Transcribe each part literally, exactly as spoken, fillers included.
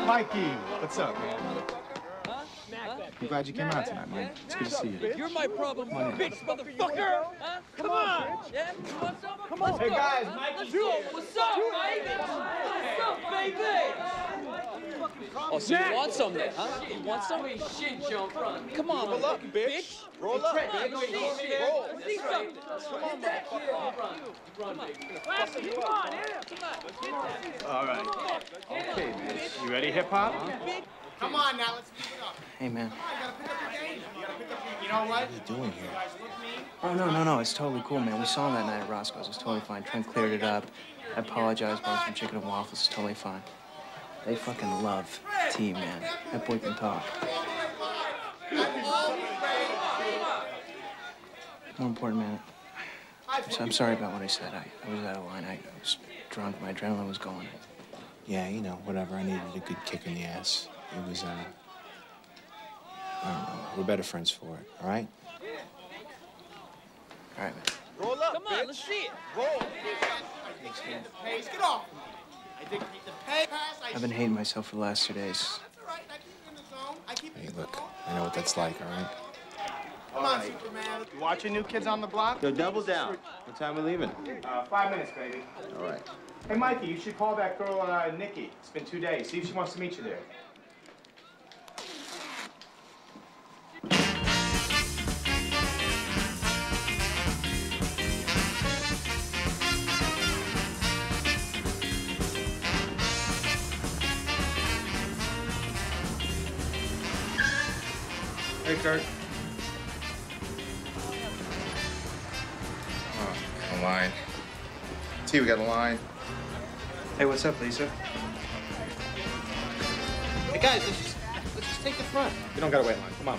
Mikey, what's up, man? I'm glad you came out tonight, man. It's good to see you. You're my problem, bitch, motherfucker! Huh? Come on! Yeah? You want some? Come on! Hey, guys, Mikey's here. What's up, Mike? What's up, baby? Oh, so you want some then, huh? You want some? Shit, jump front. Come on, roll up, bitch. Roll up, bitch. Roll. See something. Come on, back here. Run, run, Classy, come on, come on. All right. Okay, man. You ready, hip-hop? Come on now, let's move it up. Hey, man. Come on, you gotta pick up your game. You gotta pick up your, you know what? What are you doing here? You guys look mean. Oh, no, no, no. It's totally cool, man. We saw him that night at Roscoe's. It's totally fine. Trent cleared it up. I apologized, bought some chicken and waffles. It's totally fine. They fucking love T, man. That boy can talk. More important, man. I'm sorry about what I said. I, I was out of line. I, I was drunk. My adrenaline was going. Yeah, you know, whatever. I needed a good kick in the ass. It was, uh... I don't know. We're better friends for it, all right? All right, man. Roll up, Come on, bitch. Let's see it. Roll. Pace, get off. I think the pay pass. I've been hating myself for the last two days. That's all right. I keep you in the zone. I keep you Hey, in the look, zone. I know what that's like, all right? Come on, Superman. You watching New Kids on the Block? So double down. What time are we leaving? Uh, five minutes, baby. All right. Hey, Mikey, you should call that girl, uh, Nikki. It's been two days. See if she wants to meet you there. Hey, Kurt. Oh, got a line. T, we got a line. Hey, what's up, Lisa? Hey, guys, let's just, let's just take the front. You don't gotta wait in line. Come on.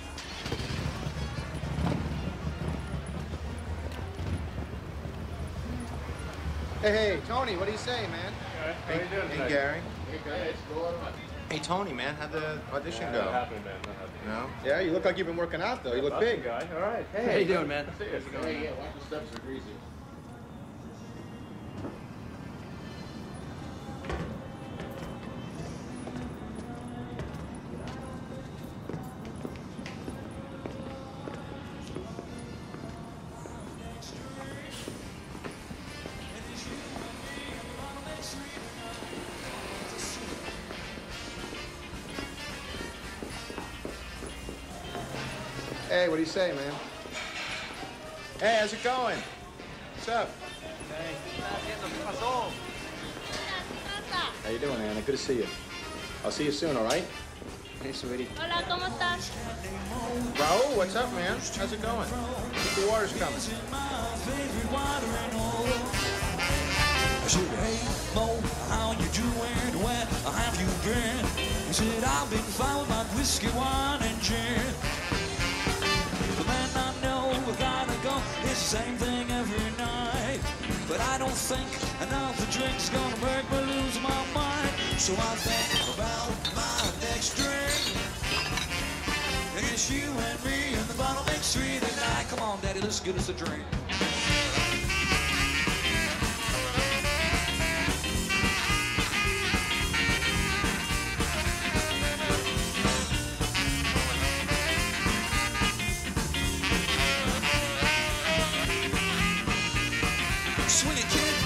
Hey, hey, Tony, what do you say, man? Hey, How you doing hey, tonight? Gary. Hey, Hey, Tony, man, how'd the audition go? happening, man. Not happening. No? Yeah, you look like you've been working out, though. You look big. Guy. All right. Hey. How you doing, man? Hey, yeah, watch the steps are greasy. Hey, what do you say, man? Hey, how's it going? What's up? How you doing, Anna? Good to see you. I'll see you soon, all right? Hey, sweetie. Hola, ¿cómo estás? Raul, what's up, man? How's it going? Keep the water's coming. I said, hey, Mo, how you doing? Where have you been? He said, I've been fine with my whiskey, wine, and gin. The man I know, I gotta go. It's the same thing every night. But I don't think another drink's gonna make me lose my mind. So I think about my next drink. And it's you and me in the bottle mix three tonight. Come on, Daddy, let's get us a drink. Swing it, kid.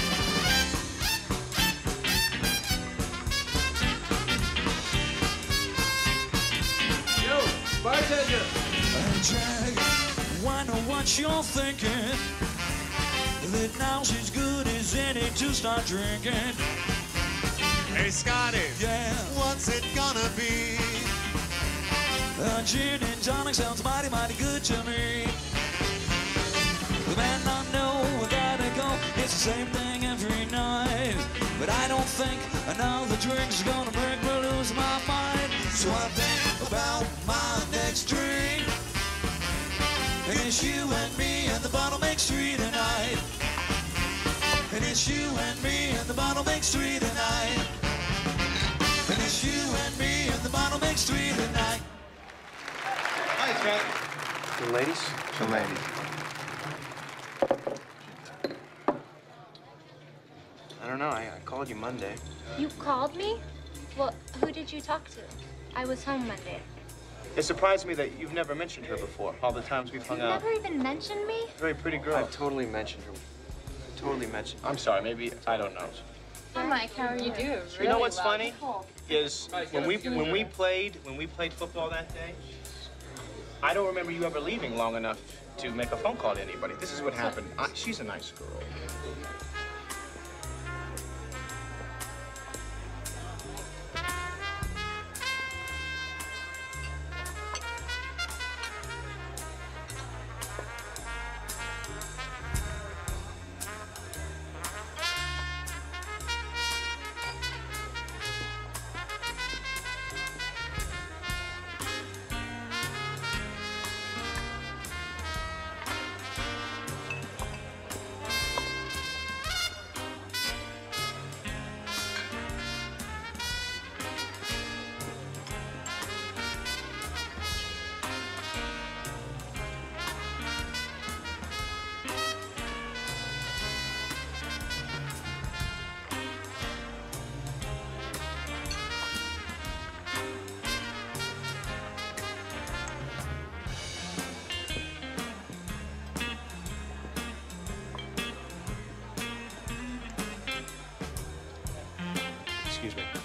Yo, bartender. And Jack, I know what you're thinking. That now's as good as any to start drinking. Hey, Scotty. Yeah. What's it gonna be? A gin and tonic sounds mighty, mighty good to me. The man I know, I gotta go. It's the same thing every night. But I don't think another drink's gonna make me lose my mind. So I think about my next drink. And it's you and me and the bottle makes three tonight. And it's you and me and the bottle makes three tonight. And it's you and me and the bottle makes three tonight. Hi, Trent. The ladies? The lady. I don't know. I, I called you Monday. You called me? Well, who did you talk to? I was home Monday. It surprised me that you've never mentioned her before, all the times we've hung You out. never even mentioned me? Very pretty girl. I've totally mentioned her. Totally mentioned her. I'm sorry, maybe, I don't know. Hi, Mike. How are you? You do. You know what's funny? Is when we when we played when we played football that day, I don't remember you ever leaving long enough to make a phone call to anybody. This is what happened. I, she's a nice girl. Excuse me.